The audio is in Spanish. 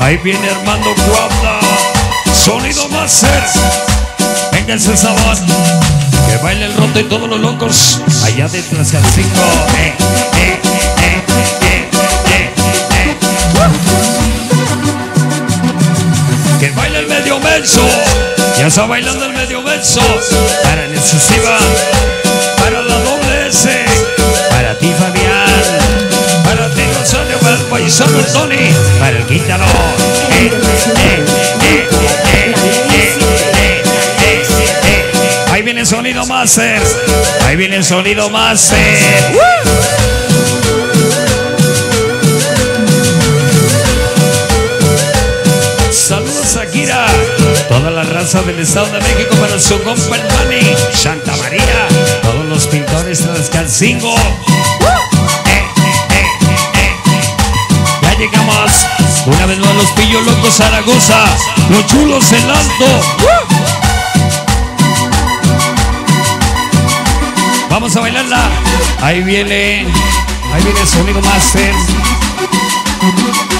Ahí viene Armando Cuautla, Sonido Master. Venga ese sabor, que baile el roto y todos los locos allá de Tlaxcalcingo. Que baile el medio menso, ya está bailando el medio menso. Para el excesiva, para la doble S, para ti Fabián, para ti Rosario, para el paisano Tony, para el Quintano. Ahí viene el Sonido Master, ahí viene el Sonido Master. Saludos a Kira, toda la raza del Estado de México, para su compa el Manny, Santa María, todos los pintores de Tlaxcalcingo. Ya llegamos una vez más, los Pillos Locos Zaragoza, los Chulos el Alto. Vamos a bailarla. Ahí viene el Sonido Master.